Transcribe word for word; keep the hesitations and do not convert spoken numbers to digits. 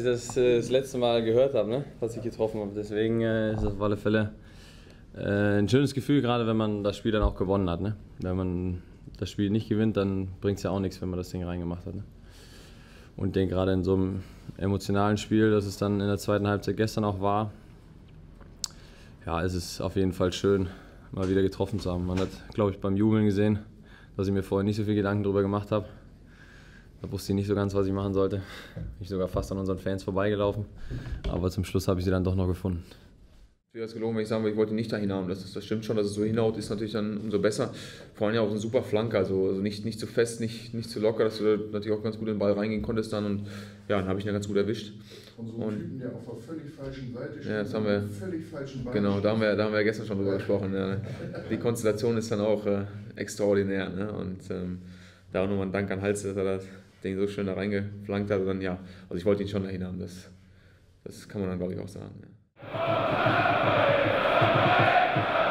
ich das äh, das letzte Mal gehört habe, ne? Was ich getroffen habe. Deswegen äh, ist das auf alle Fälle äh, ein schönes Gefühl, gerade wenn man das Spiel dann auch gewonnen hat. Ne? Wenn man das Spiel nicht gewinnt, dann bringt es ja auch nichts, wenn man das Ding reingemacht hat. Ne? Und ich denke, gerade in so einem emotionalen Spiel, das es dann in der zweiten Halbzeit gestern auch war, ja, es ist auf jeden Fall schön, mal wieder getroffen zu haben. Man hat, glaube ich, beim Jubeln gesehen, dass ich mir vorher nicht so viel Gedanken darüber gemacht habe. Da wusste ich nicht so ganz, was ich machen sollte. Bin ich sogar fast an unseren Fans vorbeigelaufen. Aber zum Schluss habe ich sie dann doch noch gefunden. Ich wäre es gelogen, wenn ich sagen würde, ich wollte ihn nicht dahin haben. Das, das stimmt schon, dass es so hinhaut, ist natürlich dann umso besser. Vor allem ja auch ein super Flanker, also, also nicht, nicht zu fest, nicht, nicht zu locker, dass du natürlich auch ganz gut in den Ball reingehen konntest dann. Und ja, dann habe ich ihn ganz gut erwischt. Und so einen Typen, der auf der völlig falschen Seite steht, ja, das haben wir, völlig falschen Ball. Genau, da haben, wir, da haben wir gestern schon drüber gesprochen. Ja. Die Konstellation ist dann auch äh, extraordinär. Ne? Und ähm, da auch nochmal ein Dank an Hals, dass er das Ding so schön da reingeflankt hat. Und dann, ja, also ich wollte ihn schon dahin haben, das, das kann man dann glaube ich auch sagen. Ja.